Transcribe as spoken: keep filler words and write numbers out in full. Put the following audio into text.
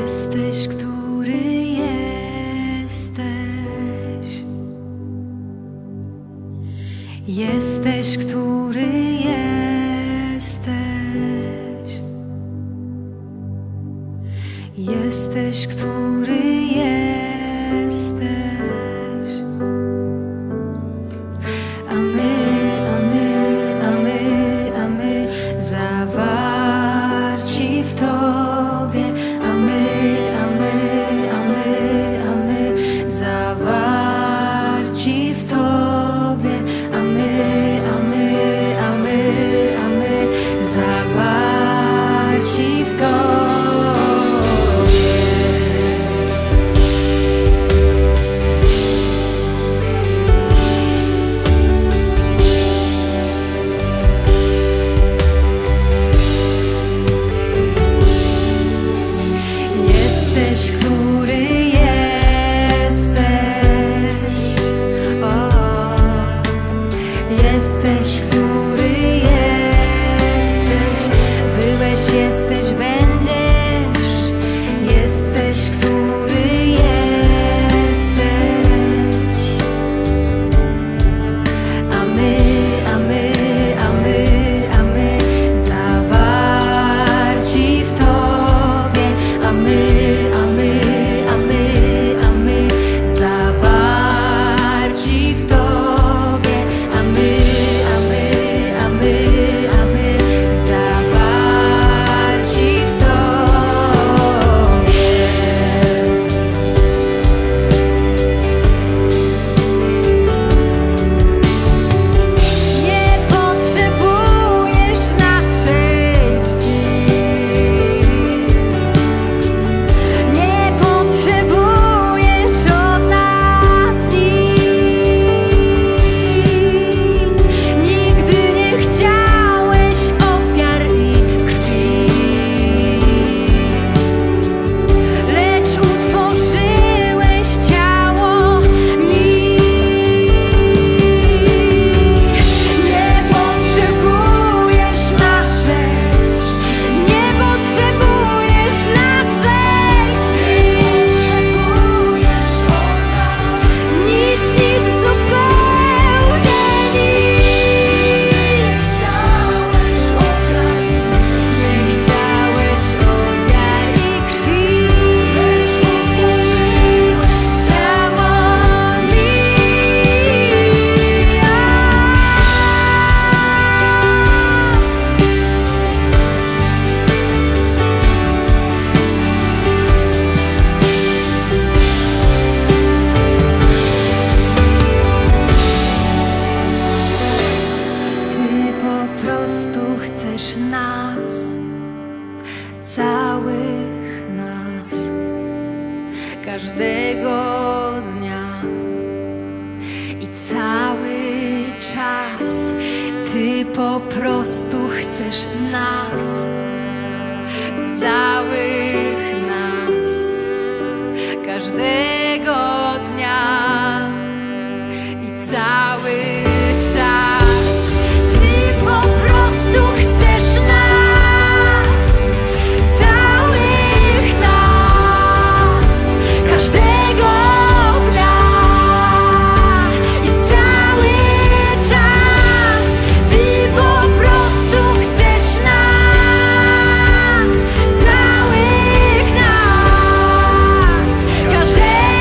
Jesteś, który jesteś. Jesteś, który jesteś. Jesteś, który jesteś. A my, a my, a my, a my zawarci w Tobie. A my, a my, a my, a my zawarci w Tobie. A my, a my, a my, a my zawarci w Tobie. Jesteś, który jesteś. O, jesteś, który jesteś. Byłeś, jesteś, będziesz. Jesteś, który jesteś. A my, a my, a my, a my zawarci w Tobie. A my, a my, a my, a my zawarci w Tobie. A my, a my, a my, a my zawarci w Tobie. Nie potrzebujesz naszej czci. Nie potrzebujesz od nas nic. Nigdy nie chciałeś ofiar i krwi, lecz utworzyłeś ciało mi. Nie potrzebujesz naszej czci. Nie potrzebujesz naszej czci. Nic, nic, zupełnie nic. Nie chciałeś ofiar. Nie chciałeś ofiar i krwi, lecz utworzyłeś ciało mi. Ty po prostu chcesz nas, całych nas, każdego dnia i cały czas. Ty po prostu chcesz nas, całych nas, każdego dnia i cały czas. Ty po prostu chcesz nas, całych nas, każdego dnia i cały czas. Ty po prostu chcesz nas, całych nas, każdego